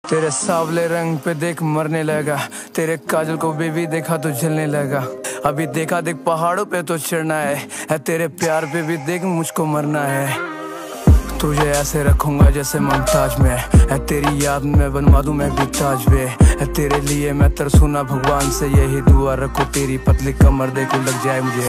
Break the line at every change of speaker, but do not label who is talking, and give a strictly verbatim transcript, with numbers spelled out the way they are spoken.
तेरे सावले रंग पे देख मरने लगा, तेरे काजल को बेबी देखा तो जलने लगा। अभी देखा देख पहाड़ों पे तो चढ़ना है, है तेरे प्यार पे भी देख मुझको मरना है। तुझे ऐसे रखूंगा जैसे मुमताज में, है तेरी याद में बनवा दूं मैं भी ताज वे। है तेरे लिए मैं तरसूं ना भगवान से, यही दुआ रखो तेरी पतली कमर देखो लग जाए मुझे।